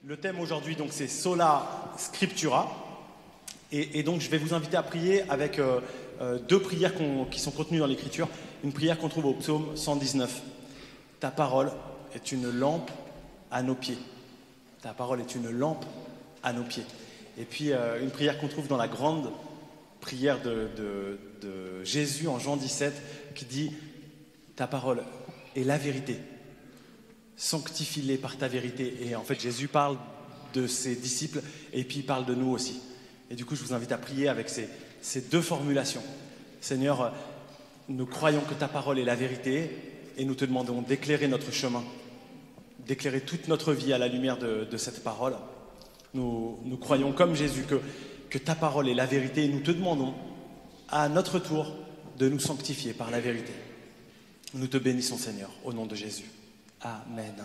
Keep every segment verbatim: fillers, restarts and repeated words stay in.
Le thème aujourd'hui, donc, c'est Sola Scriptura. Et, et donc, je vais vous inviter à prier avec euh, euh, deux prières qu'on, qui sont contenues dans l'Écriture. Une prière qu'on trouve au psaume cent dix-neuf. Ta parole est une lampe à nos pieds. Ta parole est une lampe à nos pieds. Et puis, euh, une prière qu'on trouve dans la grande prière de, de, de Jésus en Jean dix-sept, qui dit « Ta parole est la vérité. Sanctifie-les par ta vérité. » Et en fait, Jésus parle de ses disciples et puis il parle de nous aussi. Et du coup, je vous invite à prier avec ces, ces deux formulations. Seigneur, nous croyons que ta parole est la vérité et nous te demandons d'éclairer notre chemin, d'éclairer toute notre vie à la lumière de, de cette parole. Nous, nous croyons comme Jésus que, que ta parole est la vérité et nous te demandons à notre tour de nous sanctifier par la vérité. Nous te bénissons, Seigneur, au nom de Jésus. Amen.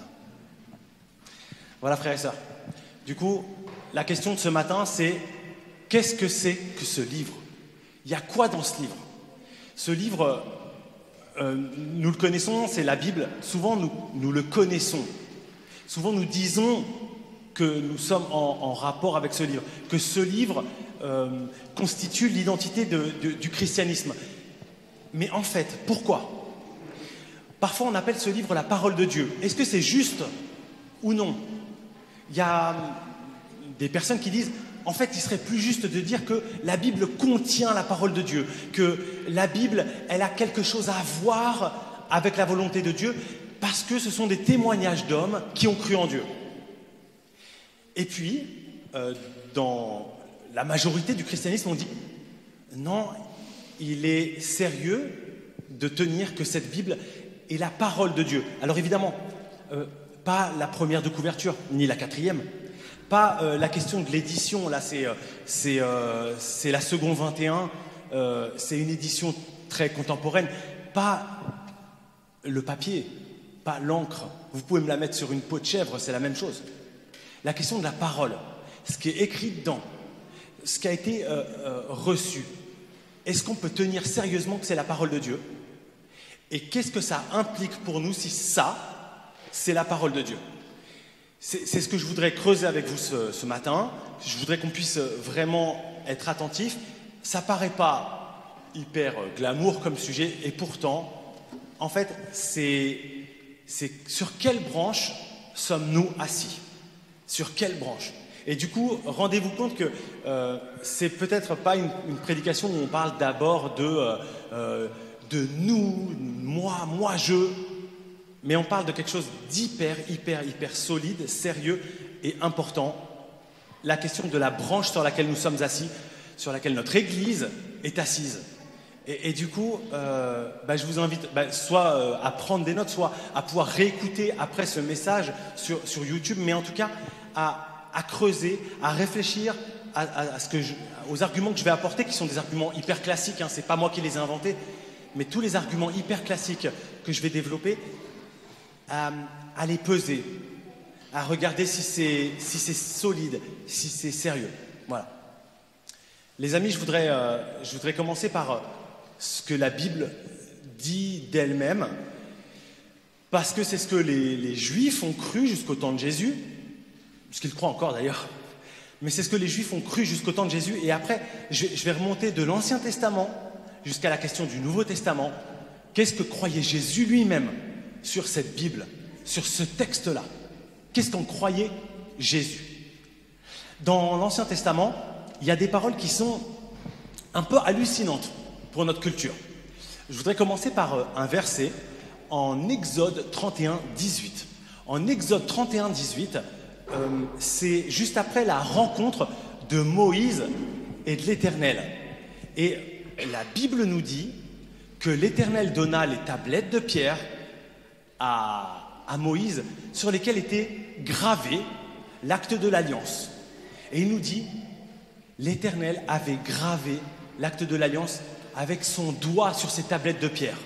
Voilà, frères et sœurs. Du coup, la question de ce matin, c'est qu'est-ce que c'est que ce livre? Il y a quoi dans ce livre? Ce livre, euh, nous le connaissons, c'est la Bible. Souvent, nous, nous le connaissons. Souvent, nous disons que nous sommes en, en rapport avec ce livre, que ce livre euh, constitue l'identité de, de, du christianisme. Mais en fait, pourquoi? Parfois, on appelle ce livre la parole de Dieu. Est-ce que c'est juste ou non? Il y a des personnes qui disent, en fait, il serait plus juste de dire que la Bible contient la parole de Dieu, que la Bible, elle a quelque chose à voir avec la volonté de Dieu, parce que ce sont des témoignages d'hommes qui ont cru en Dieu. Et puis, euh, dans la majorité du christianisme, on dit, non, il est sérieux de tenir que cette Bible est la parole de Dieu. Alors évidemment, euh, pas la première de couverture, ni la quatrième, pas euh, la question de l'édition, là c'est, euh, c'est, euh, c'est la seconde vingt et un, euh, c'est une édition très contemporaine, pas le papier, pas l'encre, vous pouvez me la mettre sur une peau de chèvre, c'est la même chose. La question de la parole, ce qui est écrit dedans, ce qui a été euh, euh, reçu, est-ce qu'on peut tenir sérieusement que c'est la parole de Dieu? Et qu'est-ce que ça implique pour nous si ça, c'est la parole de Dieu? C'est, c'est ce que je voudrais creuser avec vous ce, ce matin. Je voudrais qu'on puisse vraiment être attentif. Ça paraît pas hyper glamour comme sujet, et pourtant, en fait, c'est, c'est sur quelle branche sommes-nous assis? Sur quelle branche? Et du coup, rendez-vous compte que euh, c'est peut-être pas une, une prédication où on parle d'abord de... Euh, euh, de nous, moi, moi, je, mais on parle de quelque chose d'hyper, hyper, hyper solide, sérieux et important. La question de la branche sur laquelle nous sommes assis, sur laquelle notre Église est assise. Et, et du coup, euh, bah, je vous invite bah, soit euh, à prendre des notes, soit à pouvoir réécouter après ce message sur, sur YouTube, mais en tout cas à, à creuser, à réfléchir à, à, à ce que je, aux arguments que je vais apporter, qui sont des arguments hyper classiques, hein, c'est pas moi qui les ai inventés, mais tous les arguments hyper classiques que je vais développer, à, à les peser, à regarder si c'est, si c'est solide, si c'est sérieux. Voilà. Les amis, je voudrais, euh, je voudrais commencer par euh, ce que la Bible dit d'elle-même, parce que c'est ce que les, les Juifs ont cru jusqu'au temps de Jésus, puisqu'ils croient encore d'ailleurs, mais c'est ce que les Juifs ont cru jusqu'au temps de Jésus, et après, je, je vais remonter de l'Ancien Testament jusqu'à la question du Nouveau Testament. Qu'est-ce que croyait Jésus lui-même sur cette Bible, sur ce texte-là? Qu'est-ce qu'en croyait Jésus? Dans l'Ancien Testament, il y a des paroles qui sont un peu hallucinantes pour notre culture. Je voudrais commencer par un verset en Exode trente et un, dix-huit. En Exode trente et un, dix-huit, euh, c'est juste après la rencontre de Moïse et de l'Éternel. Et la Bible nous dit que l'Éternel donna les tablettes de pierre à, à Moïse sur lesquelles était gravé l'acte de l'alliance. Et il nous dit, l'Éternel avait gravé l'acte de l'alliance avec son doigt sur ces tablettes de pierre.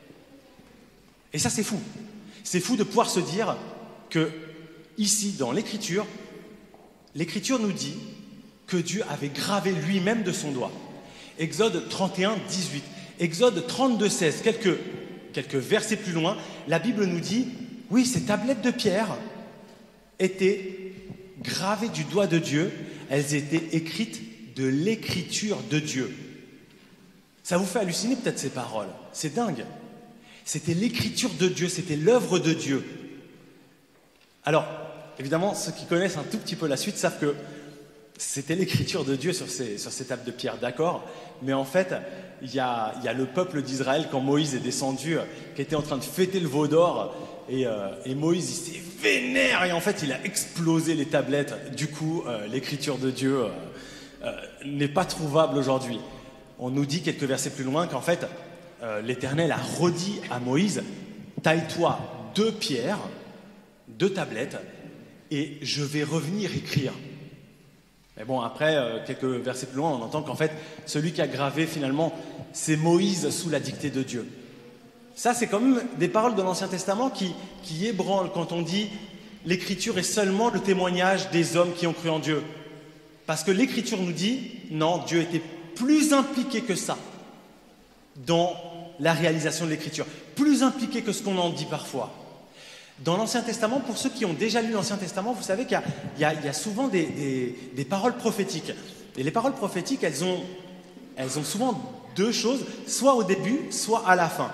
Et ça, c'est fou. C'est fou de pouvoir se dire que, ici, dans l'Écriture, l'Écriture nous dit que Dieu avait gravé lui-même de son doigt. Exode trente et un, dix-huit. Exode trente-deux, seize, quelques, quelques versets plus loin, la Bible nous dit, oui, ces tablettes de pierre étaient gravées du doigt de Dieu, elles étaient écrites de l'écriture de Dieu. Ça vous fait halluciner peut-être ces paroles, c'est dingue. C'était l'écriture de Dieu, c'était l'œuvre de Dieu. Alors, évidemment, ceux qui connaissent un tout petit peu la suite savent que c'était l'écriture de Dieu sur ces, sur ces tables de pierre, d'accord? Mais en fait, il y a, il y a le peuple d'Israël, quand Moïse est descendu, qui était en train de fêter le veau d'or, et, euh, et Moïse, il s'est vénère, et en fait, il a explosé les tablettes. Du coup, euh, l'écriture de Dieu euh, euh, n'est pas trouvable aujourd'hui. On nous dit quelques versets plus loin qu'en fait, euh, l'Éternel a redit à Moïse, taille-toi deux pierres, deux tablettes, et je vais revenir écrire. Mais bon, après, euh, quelques versets plus loin, on entend qu'en fait, celui qui a gravé, finalement, c'est Moïse sous la dictée de Dieu. Ça, c'est quand même des paroles de l'Ancien Testament qui, qui ébranlent quand on dit « l'Écriture est seulement le témoignage des hommes qui ont cru en Dieu ». Parce que l'Écriture nous dit « non, Dieu était plus impliqué que ça dans la réalisation de l'Écriture, plus impliqué que ce qu'on en dit parfois ». Dans l'Ancien Testament, pour ceux qui ont déjà lu l'Ancien Testament, vous savez qu'il y, y, y a souvent des, des, des paroles prophétiques. Et les paroles prophétiques, elles ont, elles ont souvent deux choses, soit au début, soit à la fin.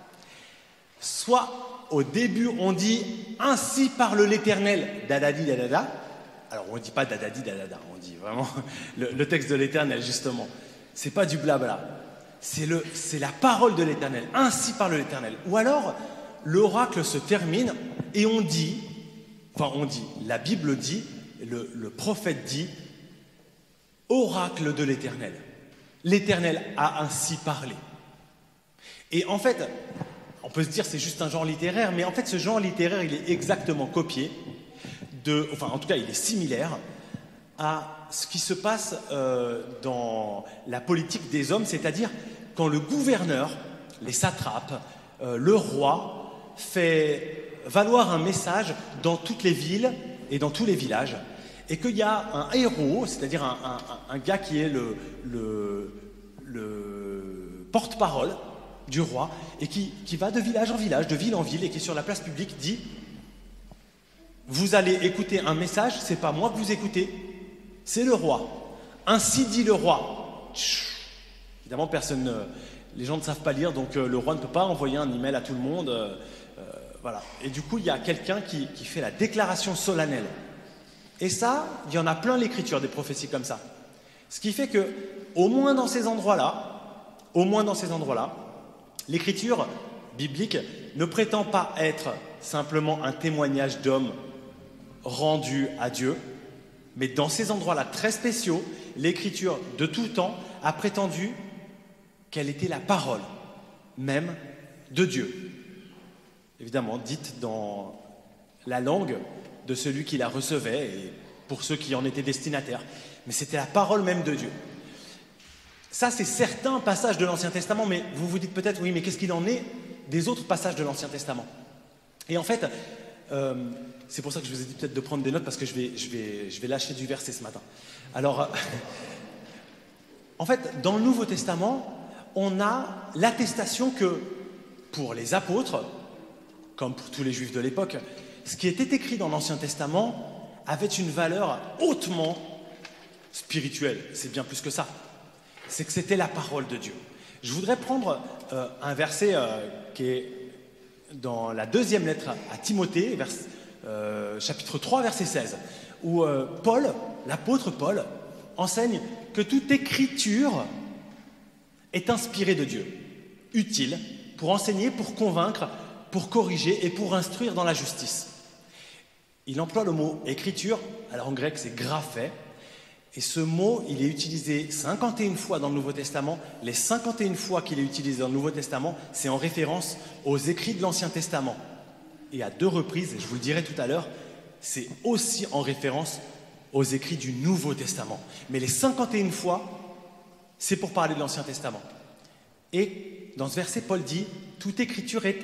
Soit au début, on dit « ainsi parle l'Éternel, dadadi dadada ». Alors, on ne dit pas dadadi dadada, on dit vraiment le, le texte de l'Éternel, justement. C'est pas du blabla, c'est la parole de l'Éternel, « ainsi parle l'Éternel ». Ou alors, l'oracle se termine et on dit, enfin on dit, la Bible dit, le, le prophète dit, oracle de l'Éternel. L'Éternel a ainsi parlé. Et en fait, on peut se dire c'est juste un genre littéraire, mais en fait ce genre littéraire il est exactement copié, de, enfin en tout cas il est similaire à ce qui se passe euh, dans la politique des hommes, c'est-à-dire quand le gouverneur, les satrapes, euh, le roi, fait valoir un message dans toutes les villes et dans tous les villages, et qu'il y a un héros, c'est-à-dire un, un, un gars qui est le, le, le porte-parole du roi, et qui, qui va de village en village, de ville en ville, et qui sur la place publique dit « Vous allez écouter un message, c'est pas moi que vous écoutez, c'est le roi. Ainsi dit le roi. » Évidemment, personne ne, les gens ne savent pas lire, donc euh, le roi ne peut pas envoyer un email à tout le monde. Euh, euh, voilà. Et du coup, il y a quelqu'un qui, qui fait la déclaration solennelle. Et ça, il y en a plein l'écriture des prophéties comme ça. Ce qui fait que, au moins dans ces endroits-là, au moins dans ces endroits-là, l'écriture biblique ne prétend pas être simplement un témoignage d'homme rendu à Dieu, mais dans ces endroits-là très spéciaux, l'écriture de tout temps a prétendu qu'elle était la parole même de Dieu. Évidemment, dite dans la langue de celui qui la recevait et pour ceux qui en étaient destinataires. Mais c'était la parole même de Dieu. Ça, c'est certains passages de l'Ancien Testament, mais vous vous dites peut-être, oui, mais qu'est-ce qu'il en est des autres passages de l'Ancien Testament? Et en fait, euh, c'est pour ça que je vous ai dit peut-être de prendre des notes, parce que je vais, je vais, je vais lâcher du verset ce matin. Alors, en fait, dans le Nouveau Testament, on a l'attestation que, pour les apôtres, comme pour tous les juifs de l'époque, ce qui était écrit dans l'Ancien Testament avait une valeur hautement spirituelle. C'est bien plus que ça. C'est que c'était la parole de Dieu. Je voudrais prendre euh, un verset euh, qui est dans la deuxième lettre à Timothée, vers, euh, chapitre trois, verset seize, où euh, Paul, l'apôtre Paul, enseigne que toute écriture est inspirée de Dieu, utile pour enseigner, pour convaincre, pour corriger et pour instruire dans la justice. Il emploie le mot écriture, alors en grec c'est graphé, et ce mot il est utilisé cinquante et une fois dans le Nouveau Testament. Les cinquante et une fois qu'il est utilisé dans le Nouveau Testament, c'est en référence aux écrits de l'Ancien Testament. Et à deux reprises, et je vous le dirai tout à l'heure, c'est aussi en référence aux écrits du Nouveau Testament. Mais les cinquante et une fois, c'est pour parler de l'Ancien Testament. Et dans ce verset, Paul dit « Toute écriture est... »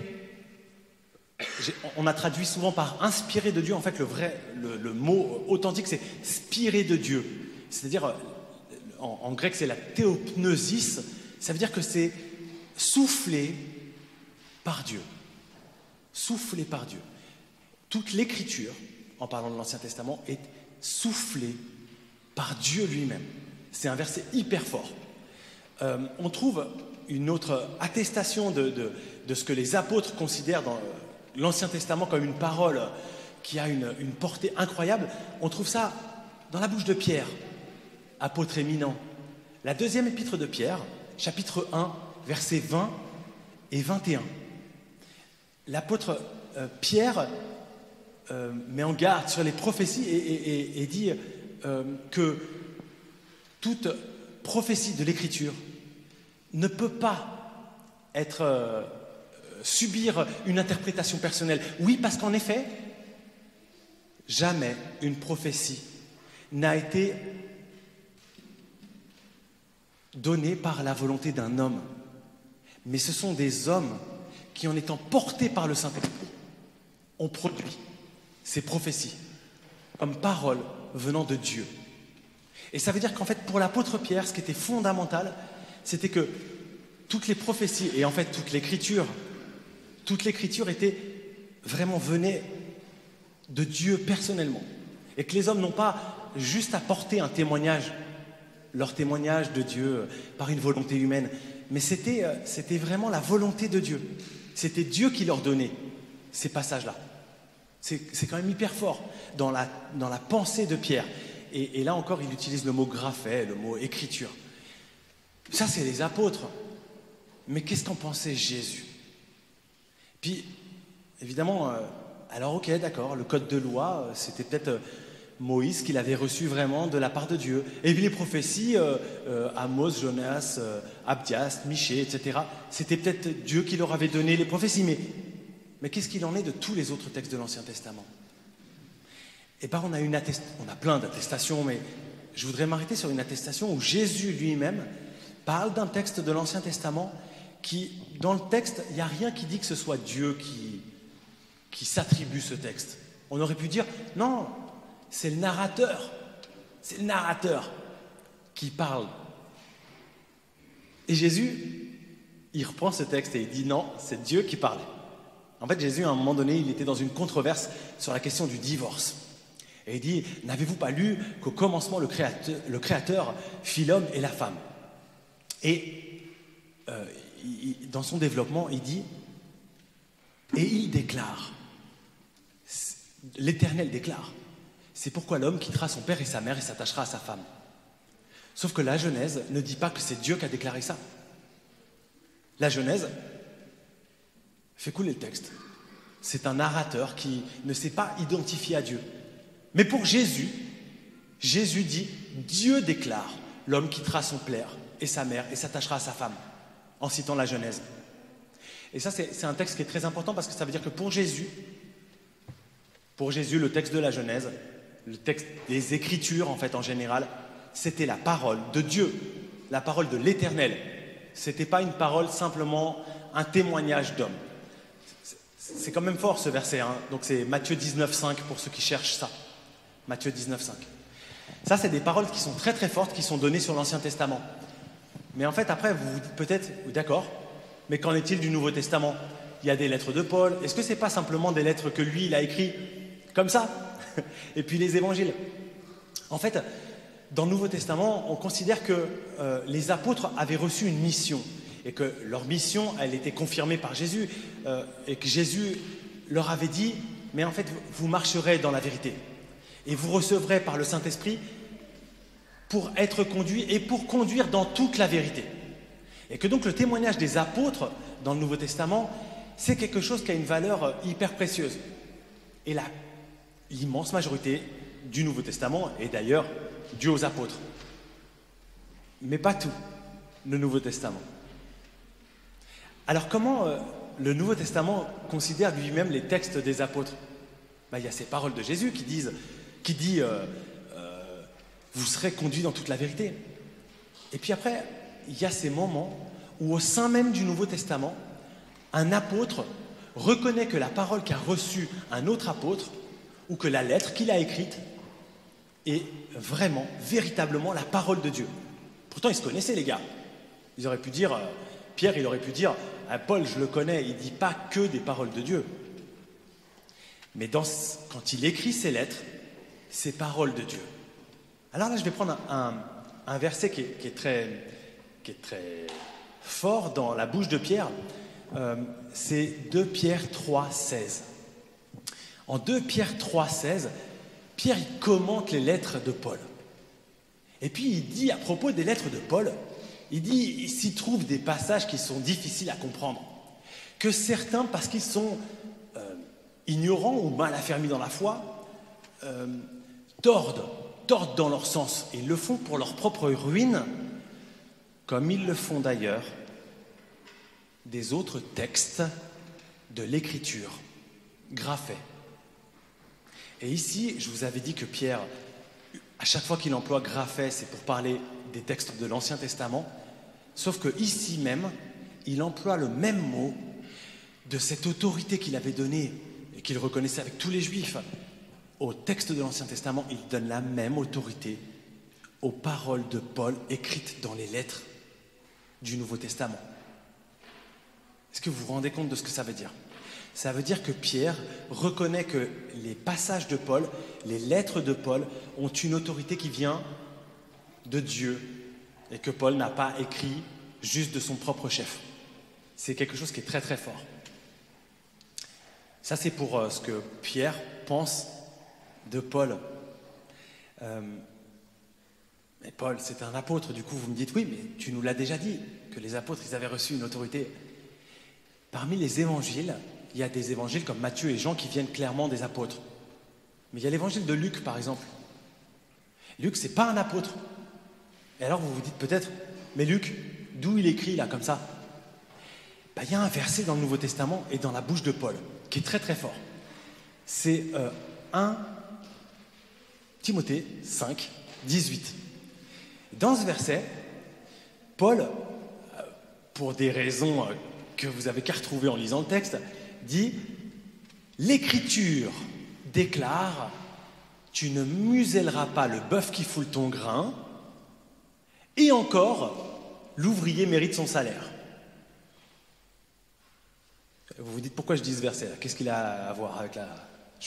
On a traduit souvent par « inspiré de Dieu ». En fait, le vrai, le, le mot authentique, c'est « spiré de Dieu ». C'est-à-dire, en, en grec, c'est la théopneusis. Ça veut dire que c'est soufflé par Dieu. Soufflé par Dieu. Toute l'écriture, en parlant de l'Ancien Testament, est soufflé par Dieu lui-même. C'est un verset hyper fort. Euh, on trouve une autre attestation de, de, de ce que les apôtres considèrent dans l'Ancien Testament comme une parole qui a une, une portée incroyable. On trouve ça dans la bouche de Pierre, apôtre éminent. La deuxième épître de Pierre, chapitre un, versets vingt et vingt et un. L'apôtre euh, Pierre euh, met en garde sur les prophéties et, et, et, et dit euh, que toute prophétie de l'Écriture ne peut pas être, euh, subir une interprétation personnelle. Oui, parce qu'en effet, jamais une prophétie n'a été donnée par la volonté d'un homme. Mais ce sont des hommes qui, en étant portés par le Saint-Esprit, ont produit ces prophéties comme paroles venant de Dieu. Et ça veut dire qu'en fait, pour l'apôtre Pierre, ce qui était fondamental, c'était que toutes les prophéties, et en fait toute l'écriture, toute l'écriture était vraiment venait de Dieu personnellement. Et que les hommes n'ont pas juste apporté un témoignage, leur témoignage de Dieu par une volonté humaine, mais c'était, c'était vraiment la volonté de Dieu. C'était Dieu qui leur donnait ces passages-là. C'est, c'est quand même hyper fort dans la, dans la pensée de Pierre. Et, et là encore, il utilise le mot graphet, le mot écriture. Ça, c'est les apôtres. Mais qu'est-ce qu'en pensait Jésus? Puis, évidemment, euh, alors ok, d'accord, le code de loi, euh, c'était peut-être euh, Moïse qui l'avait reçu vraiment de la part de Dieu. Et puis les prophéties, euh, euh, Amos, Jonas, euh, Abdias, Michée, et cetera, c'était peut-être Dieu qui leur avait donné les prophéties. Mais, mais qu'est-ce qu'il en est de tous les autres textes de l'Ancien Testament? Eh bien, on a, une attest... on a plein d'attestations, mais je voudrais m'arrêter sur une attestation où Jésus lui-même parle d'un texte de l'Ancien Testament qui, dans le texte, il n'y a rien qui dit que ce soit Dieu qui, qui s'attribue ce texte. On aurait pu dire, non, c'est le narrateur, c'est le narrateur qui parle. Et Jésus, il reprend ce texte et il dit, non, c'est Dieu qui parlait. En fait, Jésus, à un moment donné, il était dans une controverse sur la question du divorce. Et il dit, n'avez-vous pas lu qu'au commencement, le créateur, le créateur fit l'homme et la femme? Et euh, il, dans son développement, il dit, et il déclare, l'Éternel déclare, c'est pourquoi l'homme quittera son père et sa mère et s'attachera à sa femme. Sauf que la Genèse ne dit pas que c'est Dieu qui a déclaré ça. La Genèse fait couler le texte. C'est un narrateur qui ne s'est pas identifié à Dieu. Mais pour Jésus, Jésus dit, Dieu déclare, l'homme quittera son père et sa mère et s'attachera à sa femme, en citant la Genèse. Et ça, c'est, c'est un texte qui est très important parce que ça veut dire que pour Jésus, pour Jésus, le texte de la Genèse, le texte des Écritures, en fait, en général, c'était la parole de Dieu, la parole de l'Éternel. C'était pas une parole simplement un témoignage d'homme. C'est quand même fort ce verset, hein. Donc c'est Matthieu dix-neuf, cinq pour ceux qui cherchent ça. Matthieu dix-neuf, cinq. Ça, c'est des paroles qui sont très très fortes, qui sont données sur l'Ancien Testament. Mais en fait, après, vous vous dites peut-être, d'accord, mais qu'en est-il du Nouveau Testament? Il y a des lettres de Paul. Est-ce que c'est pas simplement des lettres que lui, il a écrites comme ça? Et puis les évangiles. En fait, dans le Nouveau Testament, on considère que euh, les apôtres avaient reçu une mission et que leur mission, elle était confirmée par Jésus euh, et que Jésus leur avait dit, mais en fait, vous marcherez dans la vérité et vous recevrez par le Saint-Esprit pour être conduit et pour conduire dans toute la vérité. Et que donc le témoignage des apôtres dans le Nouveau Testament, c'est quelque chose qui a une valeur hyper précieuse. Et là, l'immense majorité du Nouveau Testament est d'ailleurs due aux apôtres. Mais pas tout, le Nouveau Testament. Alors comment euh, le Nouveau Testament considère lui-même les textes des apôtres? Ben, il y a ces paroles de Jésus qui disent, qui dit euh, euh, vous serez conduits dans toute la vérité. Et puis après, il y a ces moments où au sein même du Nouveau Testament, un apôtre reconnaît que la parole qu'a reçue un autre apôtre ou que la lettre qu'il a écrite est vraiment, véritablement la parole de Dieu. Pourtant, ils se connaissaient, les gars. Ils auraient pu dire, euh, Pierre, il aurait pu dire, ah, Paul, je le connais, il ne dit pas que des paroles de Dieu. Mais dans, quand il écrit ces lettres, ces paroles de Dieu. Alors là, je vais prendre un, un, un verset qui est, qui, est très, qui est très fort dans la bouche de Pierre. Euh, c'est deux Pierre trois, seize. En deux Pierre trois, seize, Pierre il commente les lettres de Paul. Et puis il dit à propos des lettres de Paul, il dit il s'y trouve des passages qui sont difficiles à comprendre, que certains, parce qu'ils sont euh, ignorants ou mal affermis dans la foi, euh, tordent, tordent dans leur sens, et le font pour leur propre ruine, comme ils le font d'ailleurs des autres textes de l'Écriture, graphés. Et ici, je vous avais dit que Pierre, à chaque fois qu'il emploie graphé, c'est pour parler des textes de l'Ancien Testament, sauf que ici même, il emploie le même mot de cette autorité qu'il avait donnée et qu'il reconnaissait avec tous les Juifs au texte de l'Ancien Testament. Il donne la même autorité aux paroles de Paul écrites dans les lettres du Nouveau Testament. Est-ce que vous vous rendez compte de ce que ça veut dire ? Ça veut dire que Pierre reconnaît que les passages de Paul, les lettres de Paul, ont une autorité qui vient de Dieu et que Paul n'a pas écrit juste de son propre chef. C'est quelque chose qui est très très fort. Ça, c'est pour euh, ce que Pierre pense de Paul. Euh, mais Paul, c'est un apôtre. Du coup, vous me dites, oui, mais tu nous l'as déjà dit, que les apôtres, ils avaient reçu une autorité. Parmi les évangiles, il y a des évangiles comme Matthieu et Jean qui viennent clairement des apôtres. Mais il y a l'évangile de Luc, par exemple. Luc, c'est pas un apôtre. Et alors, vous vous dites peut-être, mais Luc, d'où il écrit là, comme ça ? Ben, il y a un verset dans le Nouveau Testament et dans la bouche de Paul qui est très très fort. C'est euh, un Timothée cinq, dix-huit. Dans ce verset, Paul, euh, pour des raisons euh, que vous avez qu'à retrouver en lisant le texte, dit « L'Écriture déclare « Tu ne muselleras pas le bœuf qui foule ton grain, et encore, l'ouvrier mérite son salaire. » Vous vous dites pourquoi je dis ce verset-là ? Qu'est-ce qu'il a à voir avec la choucroute ?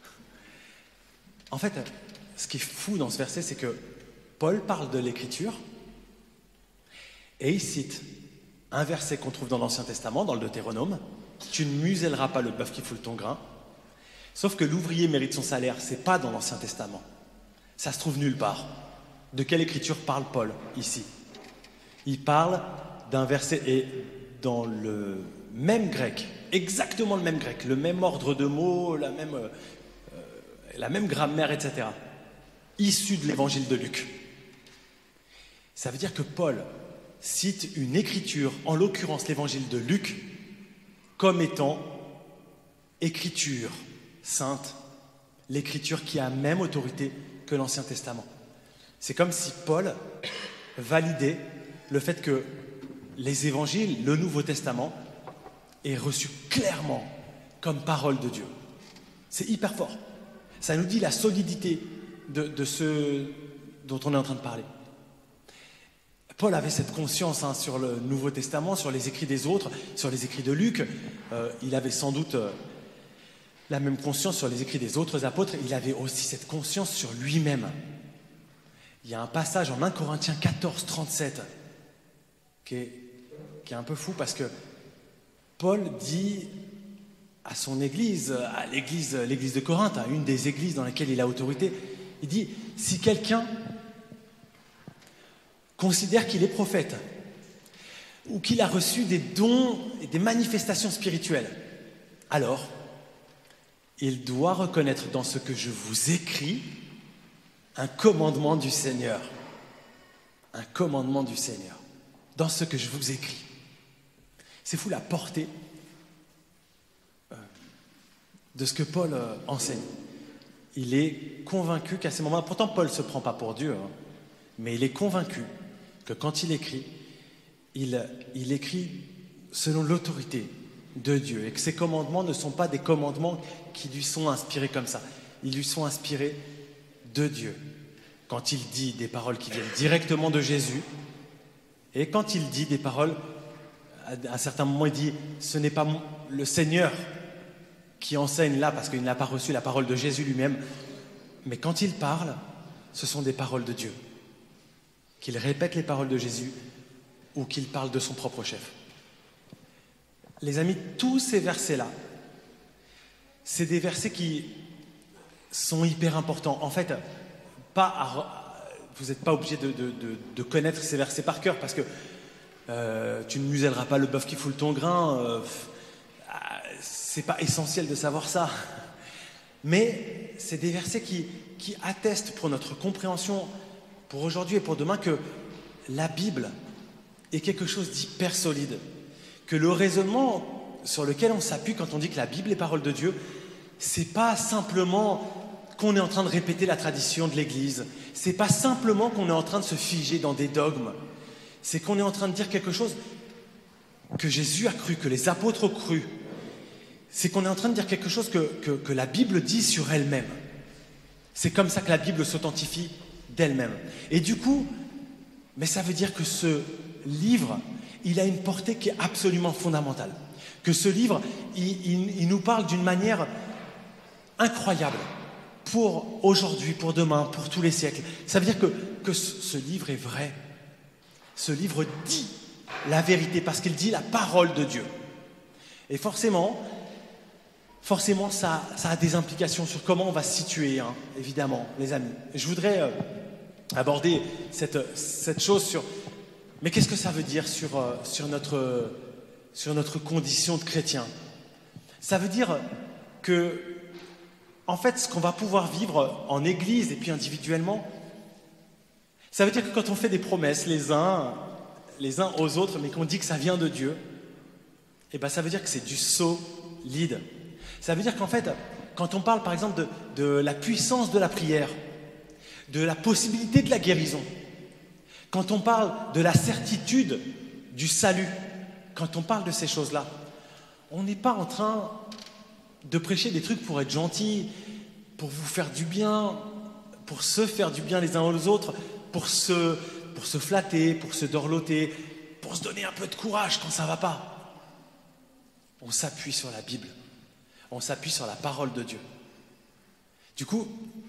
En fait, ce qui est fou dans ce verset, c'est que Paul parle de l'Écriture et il cite un verset qu'on trouve dans l'Ancien Testament, dans le Deutéronome. « Tu ne muselleras pas le bœuf qui foule ton grain. » Sauf que l'ouvrier mérite son salaire, c'est pas dans l'Ancien Testament. Ça se trouve nulle part. De quelle écriture parle Paul ici ? Il parle d'un verset, et dans le même grec, exactement le même grec, le même ordre de mots, la même, euh, la même grammaire, et cetera, issu de l'évangile de Luc. Ça veut dire que Paul cite une écriture, en l'occurrence l'évangile de Luc, comme étant écriture sainte, l'écriture qui a la même autorité que l'Ancien Testament. C'est comme si Paul validait le fait que les évangiles, le Nouveau Testament, est reçu clairement comme parole de Dieu. C'est hyper fort. Ça nous dit la solidité de, de ce dont on est en train de parler. Paul avait cette conscience hein, sur le Nouveau Testament, sur les écrits des autres, sur les écrits de Luc. Euh, il avait sans doute euh, la même conscience sur les écrits des autres apôtres. Il avait aussi cette conscience sur lui-même. Il y a un passage en premier Corinthiens quatorze, trente-sept qui est, qui est un peu fou parce que Paul dit à son église, à l'église, l'église de Corinthe, à une des églises dans lesquelles il a autorité, il dit « Si quelqu'un considère qu'il est prophète ou qu'il a reçu des dons et des manifestations spirituelles, alors il doit reconnaître dans ce que je vous écris un commandement du Seigneur. Un commandement du Seigneur. Dans ce que je vous écris. » C'est fou la portée euh, de ce que Paul euh, enseigne. Il est convaincu qu'à ces moments-là, pourtant Paul ne se prend pas pour Dieu, hein, mais il est convaincu que quand il écrit, il, il écrit selon l'autorité de Dieu et que ces commandements ne sont pas des commandements qui lui sont inspirés comme ça. Ils lui sont inspirés de Dieu. Quand il dit des paroles qui viennent directement de Jésus et quand il dit des paroles, à un certain moment il dit ce n'est pas le Seigneur qui enseigne là parce qu'il n'a pas reçu la parole de Jésus lui-même, Mais quand il parle, ce sont des paroles de Dieu. Qu'il répète les paroles de Jésus ou qu'il parle de son propre chef. Les amis, tous ces versets-là, c'est des versets qui sont hyper importants. En fait, pas à, vous n'êtes pas obligé de, de, de, de connaître ces versets par cœur parce que euh, tu ne muselleras pas le bœuf qui foule ton grain. Euh, c'est pas essentiel de savoir ça. Mais c'est des versets qui, qui attestent pour notre compréhension, pour aujourd'hui et pour demain, que la Bible est quelque chose d'hyper solide. Que le raisonnement sur lequel on s'appuie quand on dit que la Bible est parole de Dieu, c'est pas simplement qu'on est en train de répéter la tradition de l'Église. C'est pas simplement qu'on est en train de se figer dans des dogmes. C'est qu'on est en train de dire quelque chose que Jésus a cru, que les apôtres ont cru. C'est qu'on est en train de dire quelque chose que, que, que la Bible dit sur elle-même. C'est comme ça que la Bible s'authentifie d'elle-même. Et du coup, mais ça veut dire que ce livre, il a une portée qui est absolument fondamentale. Que ce livre, il, il, il nous parle d'une manière incroyable pour aujourd'hui, pour demain, pour tous les siècles. Ça veut dire que, que ce, ce livre est vrai. Ce livre dit la vérité parce qu'il dit la parole de Dieu. Et forcément, forcément ça, ça a des implications sur comment on va se situer, hein, évidemment, les amis. Je voudrais euh, aborder cette, cette chose sur... Mais qu'est-ce que ça veut dire sur, euh, sur, notre, sur notre condition de chrétien? Ça veut dire que, en fait, ce qu'on va pouvoir vivre en église et puis individuellement, ça veut dire que quand on fait des promesses les uns, les uns aux autres, mais qu'on dit que ça vient de Dieu, eh ben, ça veut dire que c'est du solide. Ça veut dire qu'en fait, quand on parle par exemple de, de la puissance de la prière, de la possibilité de la guérison, quand on parle de la certitude du salut, quand on parle de ces choses-là, on n'est pas en train de prêcher des trucs pour être gentil, pour vous faire du bien, pour se faire du bien les uns aux autres, pour se, pour se flatter, pour se dorloter, pour se donner un peu de courage quand ça ne va pas. On s'appuie sur la Bible, on s'appuie sur la parole de Dieu. Du coup,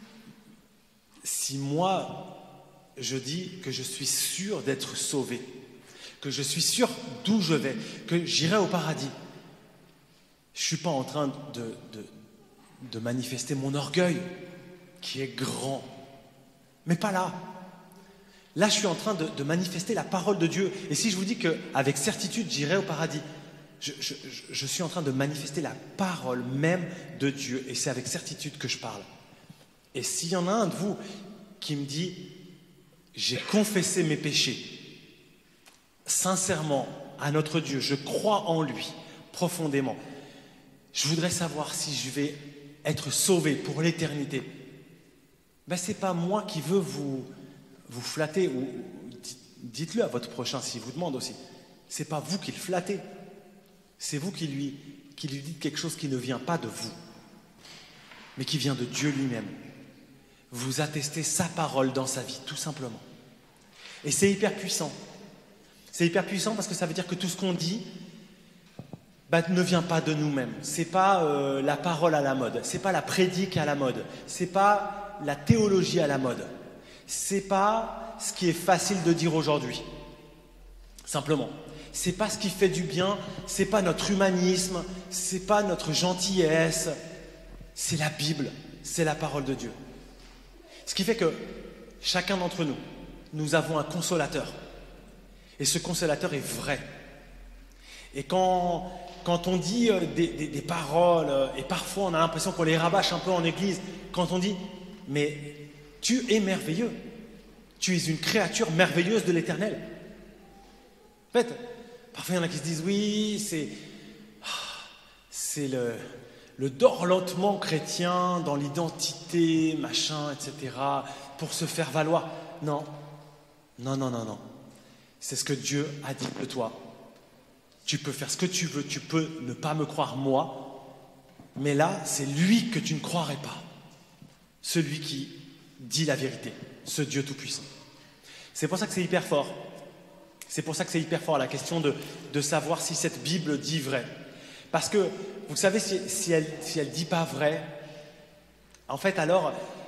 si moi, je dis que je suis sûr d'être sauvé, que je suis sûr d'où je vais, que j'irai au paradis, je ne suis pas en train de, de, de manifester mon orgueil, qui est grand, mais pas là. Là, je suis en train de, de manifester la parole de Dieu. Et si je vous dis qu'avec certitude, j'irai au paradis, je, je, je suis en train de manifester la parole même de Dieu. Et c'est avec certitude que je parle. Et s'il y en a un de vous qui me dit « J'ai confessé mes péchés, sincèrement, à notre Dieu, je crois en lui, profondément. Je voudrais savoir si je vais être sauvé pour l'éternité. » Ben, ce n'est pas moi qui veux vous... vous flattez, ou dites-le à votre prochain s'il vous demande aussi. Ce n'est pas vous qui le flattez, c'est vous qui lui, qui lui dites quelque chose qui ne vient pas de vous, mais qui vient de Dieu lui-même. Vous attestez sa parole dans sa vie, tout simplement. Et c'est hyper puissant. C'est hyper puissant parce que ça veut dire que tout ce qu'on dit bah, ne vient pas de nous-mêmes. Ce n'est pas euh, la parole à la mode, ce n'est pas la prédique à la mode, ce n'est pas la théologie à la mode. C'est pas ce qui est facile de dire aujourd'hui. Simplement. C'est pas ce qui fait du bien, c'est pas notre humanisme, c'est pas notre gentillesse, c'est la Bible, c'est la parole de Dieu. Ce qui fait que chacun d'entre nous, nous avons un consolateur. Et ce consolateur est vrai. Et quand, quand on dit des, des, des paroles, et parfois on a l'impression qu'on les rabâche un peu en église, quand on dit « mais tu es merveilleux, tu es une créature merveilleuse de l'Éternel ». En fait, parfois il y en a qui se disent « oui, c'est, c'est le, le dorlotement chrétien dans l'identité, machin, et cetera, pour se faire valoir ». Non, non, non, non, non. C'est ce que Dieu a dit de toi. Tu peux faire ce que tu veux, tu peux ne pas me croire moi, mais là, c'est lui que tu ne croirais pas. Celui qui dit la vérité, ce Dieu tout-puissant. C'est pour ça que c'est hyper fort. C'est pour ça que c'est hyper fort, la question de, de savoir si cette Bible dit vrai. Parce que, vous savez, si, si elle si elle dit pas vrai, en fait, alors,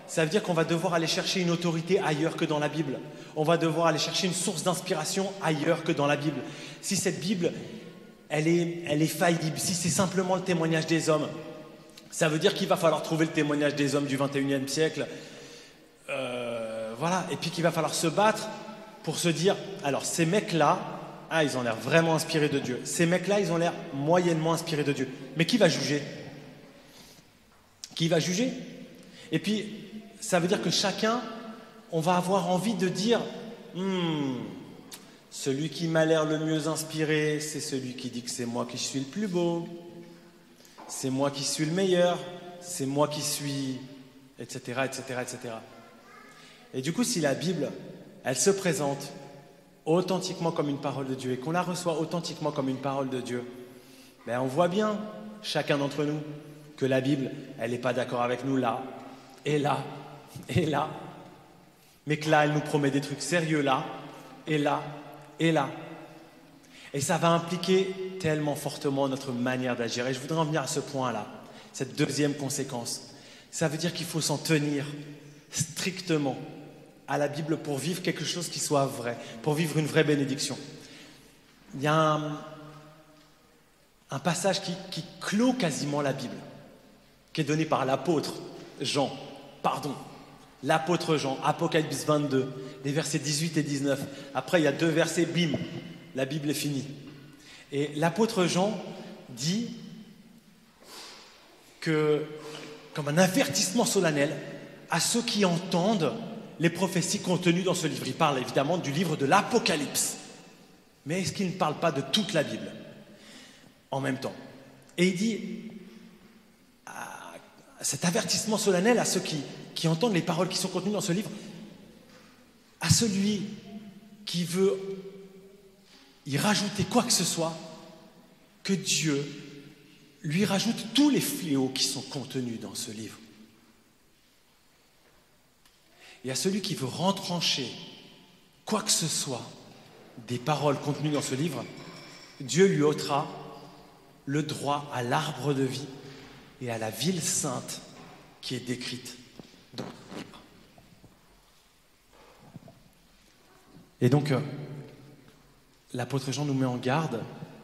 Ça veut dire qu'on va devoir aller chercher une autorité ailleurs que dans la Bible. On va devoir aller chercher une source d'inspiration ailleurs que dans la Bible. Si cette Bible, elle est, elle est faillible, si c'est simplement le témoignage des hommes, ça veut dire qu'il va falloir trouver le témoignage des hommes du vingt et unième siècle. Euh, voilà. Et puis qu'il va falloir se battre pour se dire, alors ces mecs-là, ah, ils ont l'air vraiment inspirés de Dieu. Ces mecs-là, ils ont l'air moyennement inspirés de Dieu. Mais qui va juger? Qui va juger? Et puis, ça veut dire que chacun, on va avoir envie de dire hmm, celui qui m'a l'air le mieux inspiré, c'est celui qui dit que c'est moi qui suis le plus beau, c'est moi qui suis le meilleur, c'est moi qui suis, et cetera, et cetera, et cetera. Et du coup, si la Bible, elle se présente authentiquement comme une parole de Dieu et qu'on la reçoit authentiquement comme une parole de Dieu, ben on voit bien, chacun d'entre nous, que la Bible, elle n'est pas d'accord avec nous là, et là, et là, mais que là, elle nous promet des trucs sérieux là, et là, et là. Et ça va impliquer tellement fortement notre manière d'agir. Et je voudrais en venir à ce point-là, cette deuxième conséquence. Ça veut dire qu'il faut s'en tenir strictement à la Bible pour vivre quelque chose qui soit vrai, pour vivre une vraie bénédiction. Il y a un, un passage qui, qui clôt quasiment la Bible, qui est donné par l'apôtre Jean, pardon, l'apôtre Jean, Apocalypse vingt-deux, les versets dix-huit et dix-neuf. Après, il y a deux versets, bim, la Bible est finie. Et l'apôtre Jean dit que, comme un avertissement solennel à ceux qui entendent les prophéties contenues dans ce livre. Il parle évidemment du livre de l'Apocalypse. Mais est-ce qu'il ne parle pas de toute la Bible en même temps? Et il dit à cet avertissement solennel à ceux qui, qui entendent les paroles qui sont contenues dans ce livre, à celui qui veut y rajouter quoi que ce soit, que Dieu lui rajoute tous les fléaux qui sont contenus dans ce livre. Et à celui qui veut rentrancher quoi que ce soit des paroles contenues dans ce livre, Dieu lui ôtera le droit à l'arbre de vie et à la ville sainte qui est décrite dans le livre. Et donc, euh, l'apôtre Jean nous met en garde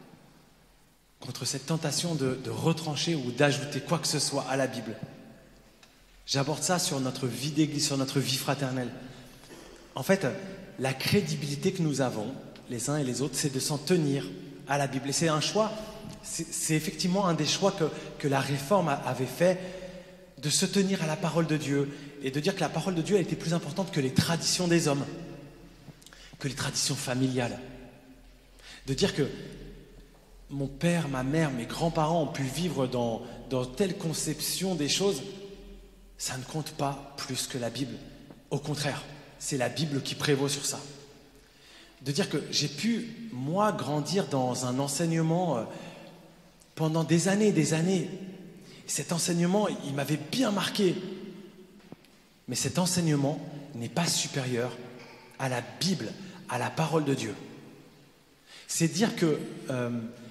contre cette tentation de, de retrancher ou d'ajouter quoi que ce soit à la Bible. J'aborde ça sur notre vie d'église, sur notre vie fraternelle. En fait, la crédibilité que nous avons, les uns et les autres, c'est de s'en tenir à la Bible. Et c'est un choix, c'est, c'est effectivement un des choix que, que la Réforme avait fait, de se tenir à la parole de Dieu et de dire que la parole de Dieu elle était plus importante que les traditions des hommes, que les traditions familiales. De dire que mon père, ma mère, mes grands-parents ont pu vivre dans, dans telle conception des choses, ça ne compte pas plus que la Bible. Au contraire, c'est la Bible qui prévaut sur ça. De dire que j'ai pu, moi, grandir dans un enseignement euh, pendant des années et des années. Cet enseignement, il m'avait bien marqué. Mais cet enseignement n'est pas supérieur à la Bible, à la parole de Dieu. C'est dire que euh,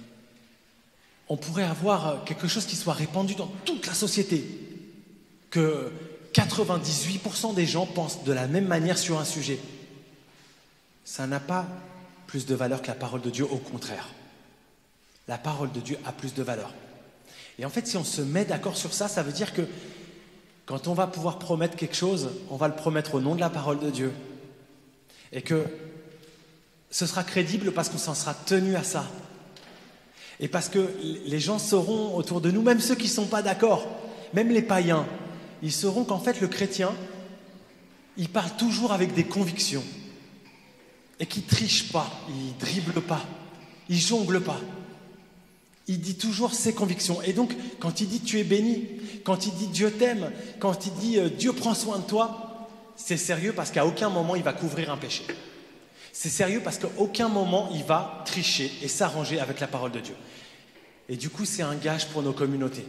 on pourrait avoir quelque chose qui soit répandu dans toute la société, que quatre-vingt-dix-huit pour cent des gens pensent de la même manière sur un sujet. Ça n'a pas plus de valeur que la parole de Dieu, au contraire. La parole de Dieu a plus de valeur. Et en fait, si on se met d'accord sur ça, ça veut dire que quand on va pouvoir promettre quelque chose, on va le promettre au nom de la parole de Dieu. Et que ce sera crédible parce qu'on s'en sera tenu à ça. Et parce que les gens sauront autour de nous, même ceux qui ne sont pas d'accord, même les païens, ils sauront qu'en fait le chrétien, il parle toujours avec des convictions. Et qu'il ne triche pas, il ne dribble pas, il ne jongle pas. Il dit toujours ses convictions. Et donc, quand il dit tu es béni, quand il dit Dieu t'aime, quand il dit Dieu prend soin de toi, c'est sérieux parce qu'à aucun moment il va couvrir un péché. C'est sérieux parce qu'à aucun moment il va tricher et s'arranger avec la parole de Dieu. Et du coup, c'est un gage pour nos communautés.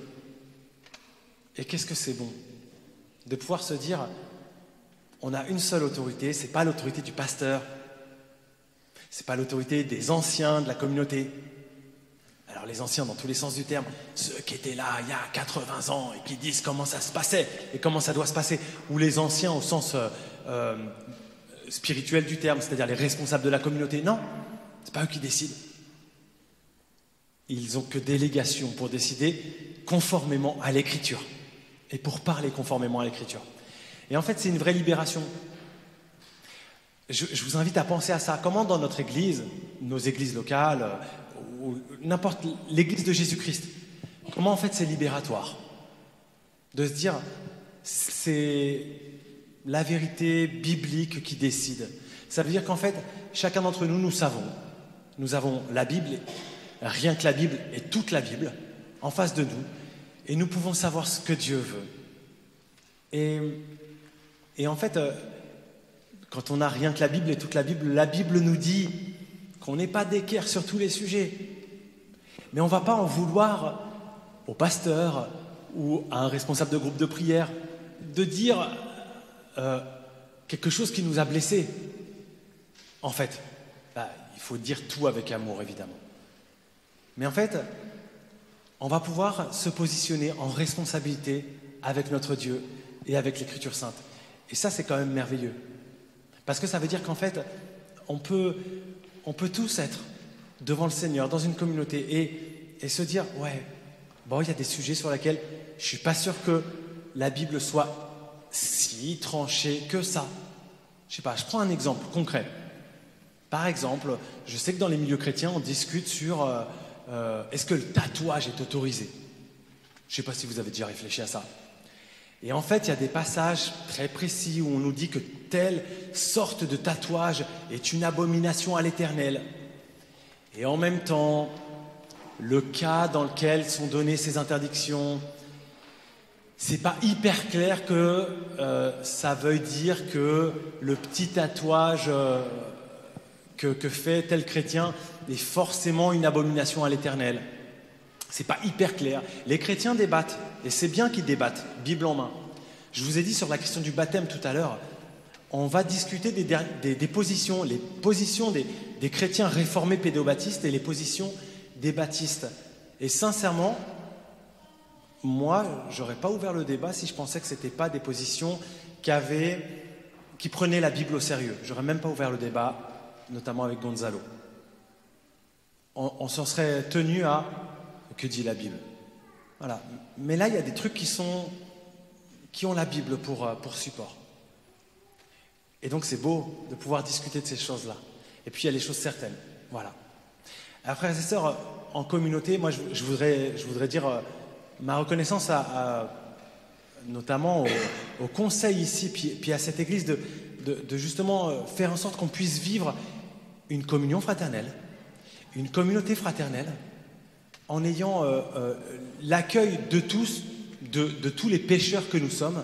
Et qu'est-ce que c'est bon de pouvoir se dire, on a une seule autorité, c'est pas l'autorité du pasteur, c'est pas l'autorité des anciens de la communauté. Alors Alors les anciens dans tous les sens du terme, ceux qui étaient là il y a quatre-vingts ans et qui disent comment ça se passait et comment ça doit se passer, ou les anciens au sens euh, euh, spirituel du terme, c'est-à-dire les responsables de la communauté. Non, c'est pas eux qui décident. Ils ont que délégation pour décider conformément à l'écriture et pour parler conformément à l'écriture. Et en fait, c'est une vraie libération. Je, je vous invite à penser à ça. Comment dans notre église, nos églises locales, ou n'importe l'église de Jésus-Christ, comment en fait c'est libératoire de se dire c'est la vérité biblique qui décide. Ça veut dire qu'en fait, chacun d'entre nous, nous savons. Nous avons la Bible, rien que la Bible et toute la Bible en face de nous, et nous pouvons savoir ce que Dieu veut. Et, et en fait, euh, quand on n'a rien que la Bible et toute la Bible, la Bible nous dit qu'on n'est pas d'équerre sur tous les sujets. Mais on ne va pas en vouloir au pasteur ou à un responsable de groupe de prière de dire euh, quelque chose qui nous a blessés. En fait, bah, il faut dire tout avec amour, évidemment. Mais en fait, on va pouvoir se positionner en responsabilité avec notre Dieu et avec l'Écriture sainte. Et ça, c'est quand même merveilleux. Parce que ça veut dire qu'en fait, on peut, on peut tous être devant le Seigneur, dans une communauté, et, et se dire, ouais, bon, il y a des sujets sur lesquels je ne suis pas sûr que la Bible soit si tranchée que ça. Je sais pas, je prends un exemple concret. Par exemple, je sais que dans les milieux chrétiens, on discute sur euh, euh, est-ce que le tatouage est autorisé? Je ne sais pas si vous avez déjà réfléchi à ça. Et en fait, il y a des passages très précis où on nous dit que telle sorte de tatouage est une abomination à l'Éternel. Et en même temps, le cas dans lequel sont données ces interdictions, c'est pas hyper clair que euh, ça veuille dire que le petit tatouage euh, que, que fait tel chrétien est forcément une abomination à l'Éternel. C'est pas hyper clair. Les chrétiens débattent, et c'est bien qu'ils débattent, Bible en main. Je vous ai dit sur la question du baptême tout à l'heure, on va discuter des, des, des positions, les positions des, des chrétiens réformés pédobaptistes et les positions des baptistes. Et sincèrement, moi, j'aurais pas ouvert le débat si je pensais que c'était pas des positions qui avaient, qui prenaient la Bible au sérieux. J'aurais même pas ouvert le débat, notamment avec Gonzalo. On, on s'en serait tenu à que dit la Bible. Voilà. Mais là, il y a des trucs qui sont, qui ont la Bible pour, pour support. Et donc, c'est beau de pouvoir discuter de ces choses-là. Et puis, il y a les choses certaines. Voilà. Alors, frères et sœurs, en communauté, moi, je, je, voudrais, je voudrais dire euh, ma reconnaissance à, à, notamment au, au conseil ici, puis, puis à cette église, de, de, de justement euh, faire en sorte qu'on puisse vivre une communion fraternelle, une communauté fraternelle, en ayant euh, euh, l'accueil de tous, de, de tous les pécheurs que nous sommes,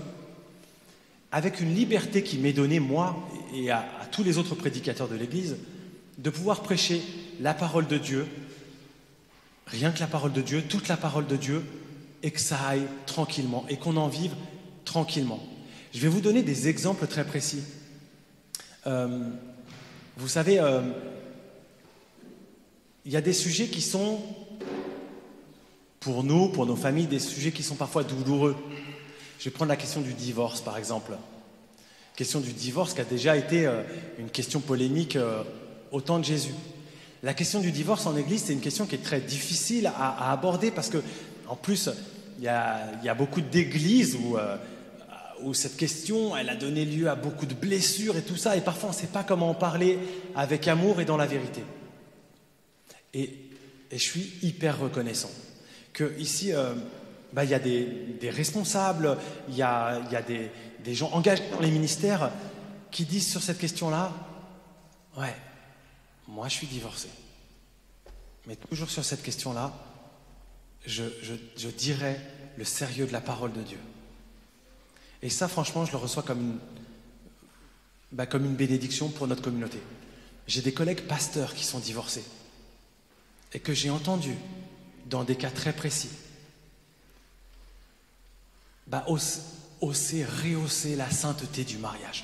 avec une liberté qui m'est donnée, moi, et à, à tous les autres prédicateurs de l'Église, de pouvoir prêcher la parole de Dieu, rien que la parole de Dieu, toute la parole de Dieu, et que ça aille tranquillement, et qu'on en vive tranquillement. Je vais vous donner des exemples très précis. Euh, vous savez, euh, il y a des sujets qui sont, pour nous, pour nos familles, des sujets qui sont parfois douloureux. Je vais prendre la question du divorce, par exemple. La question du divorce qui a déjà été euh, une question polémique euh, au temps de Jésus. La question du divorce en Église, c'est une question qui est très difficile à, à aborder parce que, en plus, il y a, y a beaucoup d'églises où, euh, où cette question, elle a donné lieu à beaucoup de blessures et tout ça, et parfois on ne sait pas comment en parler avec amour et dans la vérité. Et, et je suis hyper reconnaissant que ici, euh, bah, y a des, des responsables, il y a, y a des, des gens engagés dans les ministères qui disent sur cette question-là, ouais, moi je suis divorcé. Mais toujours sur cette question-là, je, je, je dirais le sérieux de la parole de Dieu. Et ça, franchement, je le reçois comme une, bah, comme une bénédiction pour notre communauté. J'ai des collègues pasteurs qui sont divorcés et que j'ai entendu dans des cas très précis, bah, oser rehausser la sainteté du mariage.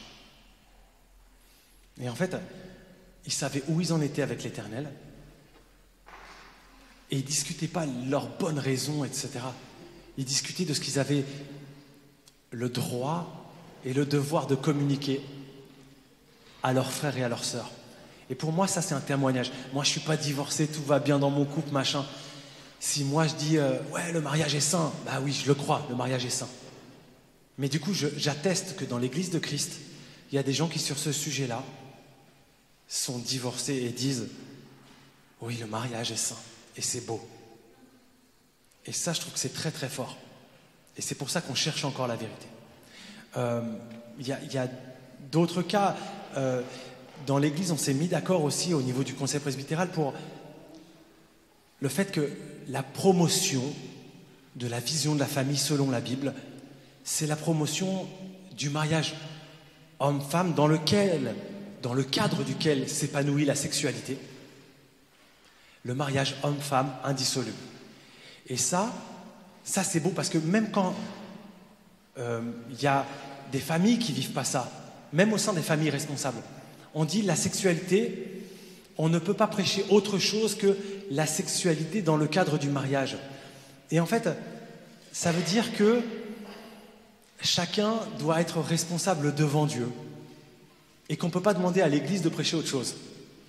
Et en fait, ils savaient où ils en étaient avec l'Éternel. Et ils ne discutaient pas leurs bonnes raisons, et cetera. Ils discutaient de ce qu'ils avaient le droit et le devoir de communiquer à leurs frères et à leurs sœurs. Et pour moi, ça, c'est un témoignage. Moi, je ne suis pas divorcé, tout va bien dans mon couple, machin. Si moi, je dis, euh, ouais, le mariage est saint, bah oui, je le crois, le mariage est saint. Mais du coup, je, j'atteste que dans l'Église de Christ, il y a des gens qui, sur ce sujet-là, sont divorcés et disent, oui, le mariage est saint, et c'est beau. Et ça, je trouve que c'est très, très fort. Et c'est pour ça qu'on cherche encore la vérité. Euh, Il y a, y a d'autres cas. Euh, dans l'Église, on s'est mis d'accord aussi au niveau du conseil presbytéral pour le fait que la promotion de la vision de la famille selon la Bible, c'est la promotion du mariage homme-femme dans lequel, dans le cadre duquel s'épanouit la sexualité, le mariage homme-femme indissoluble. Et ça, ça c'est beau parce que même quand il euh, y a des familles qui ne vivent pas ça, même au sein des familles responsables, on dit la sexualité, on ne peut pas prêcher autre chose que la sexualité dans le cadre du mariage. Et en fait, ça veut dire que chacun doit être responsable devant Dieu et qu'on ne peut pas demander à l'Église de prêcher autre chose.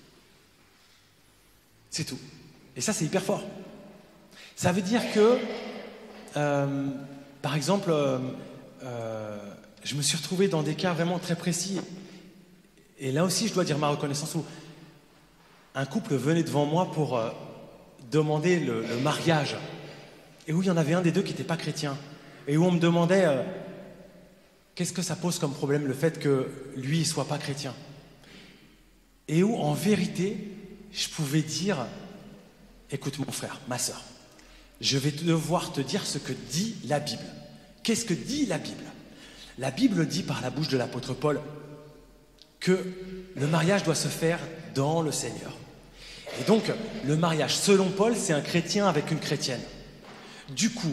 C'est tout. Et ça, c'est hyper fort. Ça veut dire que, euh, par exemple, euh, euh, je me suis retrouvé dans des cas vraiment très précis. Et là aussi, je dois dire ma reconnaissance où un couple venait devant moi pour euh, demander le, le mariage. Et où il y en avait un des deux qui n'était pas chrétien. Et où on me demandait euh, qu'est-ce que ça pose comme problème le fait que lui ne soit pas chrétien. Et où, en vérité, je pouvais dire écoute mon frère, ma sœur, je vais devoir te dire ce que dit la Bible. Qu'est-ce que dit la Bible? La Bible dit par la bouche de l'apôtre Paul que le mariage doit se faire dans le Seigneur. Et donc, le mariage, selon Paul, c'est un chrétien avec une chrétienne. Du coup,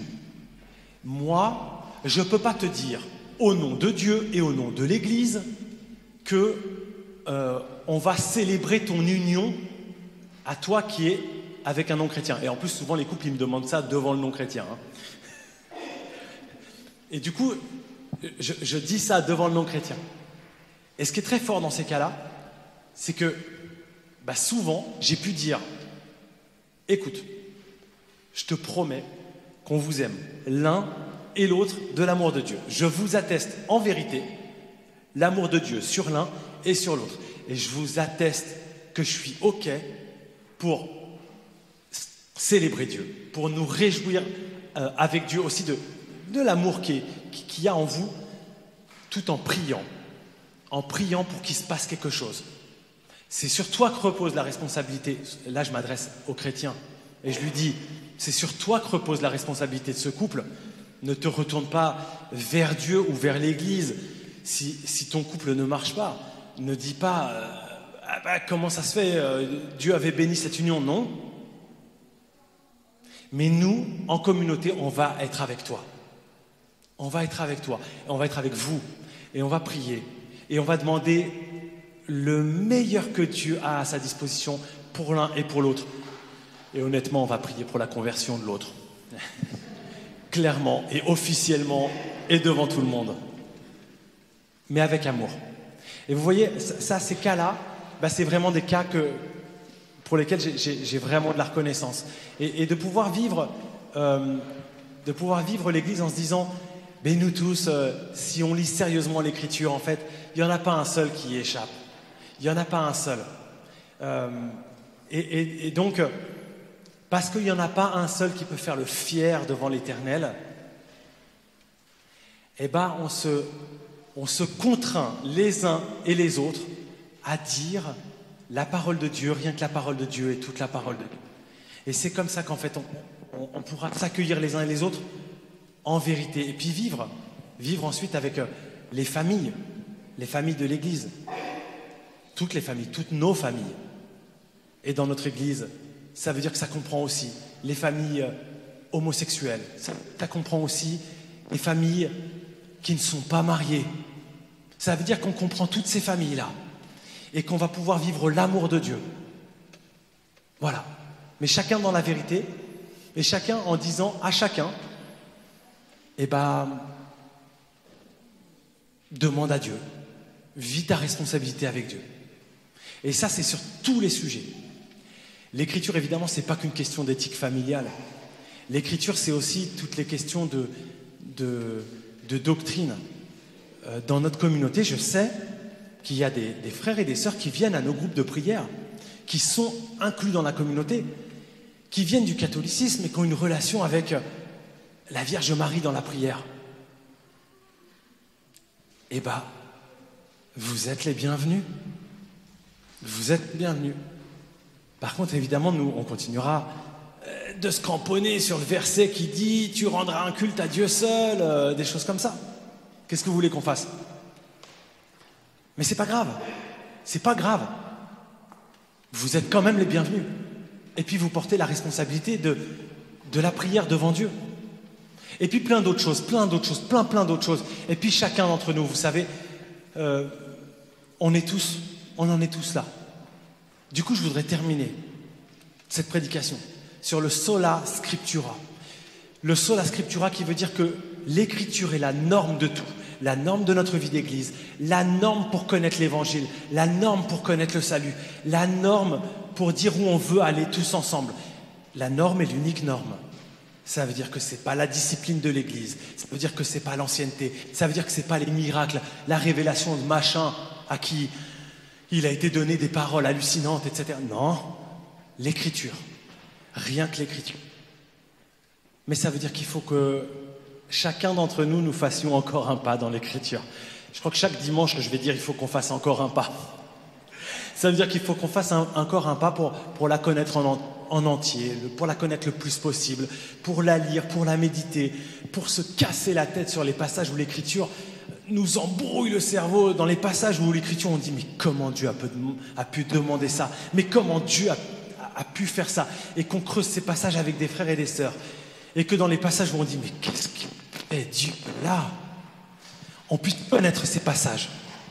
moi, je ne peux pas te dire, au nom de Dieu et au nom de l'Église, que euh, on va célébrer ton union à toi qui es avec un non-chrétien. Et en plus, souvent, les couples, ils me demandent ça devant le non-chrétien. Hein. Et du coup, je, je dis ça devant le non-chrétien. Et ce qui est très fort dans ces cas-là, c'est que bah souvent, j'ai pu dire « Écoute, je te promets qu'on vous aime l'un et l'autre de l'amour de Dieu. Je vous atteste en vérité l'amour de Dieu sur l'un et sur l'autre. Et je vous atteste que je suis OK pour célébrer Dieu, pour nous réjouir euh, avec Dieu aussi de, de l'amour qu'il qui y a en vous, tout en priant, en priant pour qu'il se passe quelque chose. C'est sur toi que repose la responsabilité. » Là, je m'adresse aux chrétiens et je lui dis « C'est sur toi que repose la responsabilité de ce couple. Ne te retourne pas vers Dieu ou vers l'Église. Si, si ton couple ne marche pas, ne dis pas euh, « Ah bah, comment ça se fait euh, Dieu avait béni cette union. » Non. Mais nous, en communauté, on va être avec toi. On va être avec toi. On va être avec vous. Et on va prier. Et on va demander le meilleur que Dieu a à sa disposition pour l'un et pour l'autre. Et honnêtement, on va prier pour la conversion de l'autre. Clairement et officiellement et devant tout le monde. Mais avec amour. Et vous voyez, ça, ces cas-là, bah, c'est vraiment des cas que, pour lesquels j'ai, j'ai, j'ai vraiment de la reconnaissance. Et, et de pouvoir vivre, euh, de pouvoir vivre l'Église en se disant, mais nous tous, euh, si on lit sérieusement l'Écriture, en fait, il n'y en a pas un seul qui échappe. Il n'y en a pas un seul. Euh, et, et, et donc, parce qu'il n'y en a pas un seul qui peut faire le fier devant l'Éternel, eh ben, on se, on se contraint les uns et les autres à dire la parole de Dieu, rien que la parole de Dieu et toute la parole de Dieu. Et c'est comme ça qu'en fait, on, on, on pourra s'accueillir les uns et les autres en vérité. Et puis vivre, vivre ensuite avec les familles, les familles de l'Église. Toutes les familles, toutes nos familles. Et dans notre Église, ça veut dire que ça comprend aussi les familles homosexuelles. Ça, ça comprend aussi les familles qui ne sont pas mariées. Ça veut dire qu'on comprend toutes ces familles-là et qu'on va pouvoir vivre l'amour de Dieu. Voilà. mais chacun dans la vérité, et chacun en disant à chacun, eh ben, demande à Dieu, vis ta responsabilité avec Dieu. Et ça, c'est sur tous les sujets. L'écriture, évidemment, ce n'est pas qu'une question d'éthique familiale. L'écriture, c'est aussi toutes les questions de, de, de doctrine. Euh, dans notre communauté, je sais qu'il y a des, des frères et des sœurs qui viennent à nos groupes de prière, qui sont inclus dans la communauté, qui viennent du catholicisme et qui ont une relation avec la Vierge Marie dans la prière. Eh bien, vous êtes les bienvenus. Vous êtes bienvenus. Par contre, évidemment, nous, on continuera euh, de se cramponner sur le verset qui dit « Tu rendras un culte à Dieu seul euh, », des choses comme ça. Qu'est-ce que vous voulez qu'on fasse? Mais c'est pas grave. C'est pas grave. Vous êtes quand même les bienvenus. Et puis vous portez la responsabilité de, de la prière devant Dieu. Et puis plein d'autres choses, plein d'autres choses, plein plein d'autres choses. Et puis chacun d'entre nous, vous savez, euh, on est tous, on en est tous là. Du coup, je voudrais terminer cette prédication sur le sola scriptura. Le sola scriptura qui veut dire que l'écriture est la norme de tout, la norme de notre vie d'église, la norme pour connaître l'évangile, la norme pour connaître le salut, la norme pour dire où on veut aller tous ensemble. La norme est l'unique norme. Ça veut dire que c'est pas la discipline de l'église, ça veut dire que c'est pas l'ancienneté, ça veut dire que c'est pas les miracles, la révélation de machin à qui il a été donné des paroles hallucinantes, et cetera. Non, l'écriture. Rien que l'écriture. Mais ça veut dire qu'il faut que chacun d'entre nous, nous fassions encore un pas dans l'écriture. Je crois que chaque dimanche, je vais dire, il faut qu'on fasse encore un pas. Ça veut dire qu'il faut qu'on fasse un, encore un pas pour, pour la connaître en, en entier, pour la connaître le plus possible, pour la lire, pour la méditer, pour se casser la tête sur les passages où l'écriture nous embrouille le cerveau, dans les passages où l'écriture on dit mais comment Dieu a pu, a pu demander ça, mais comment Dieu a, a pu faire ça, et qu'on creuse ces passages avec des frères et des sœurs, et que dans les passages où on dit mais qu'est-ce qui est Dieu là, on puisse connaître ces passages.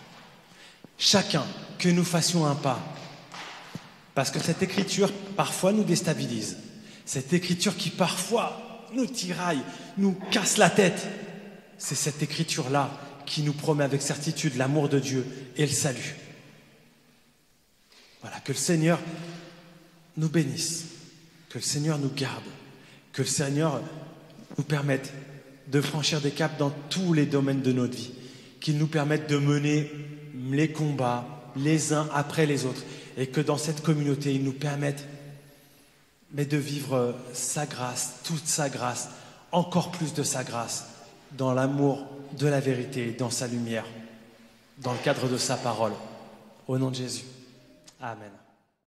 Chacun, que nous fassions un pas, parce que cette écriture parfois nous déstabilise, cette écriture qui parfois nous tiraille, nous casse la tête, c'est cette écriture-là qui nous promet avec certitude l'amour de Dieu et le salut. Voilà, que le Seigneur nous bénisse, que le Seigneur nous garde, que le Seigneur nous permette de franchir des caps dans tous les domaines de notre vie, qu'il nous permette de mener les combats les uns après les autres, et que dans cette communauté, il nous permette mais de vivre sa grâce, toute sa grâce, encore plus de sa grâce, dans l'amour de la vérité, dans sa lumière, dans le cadre de sa parole. Au nom de Jésus. Amen.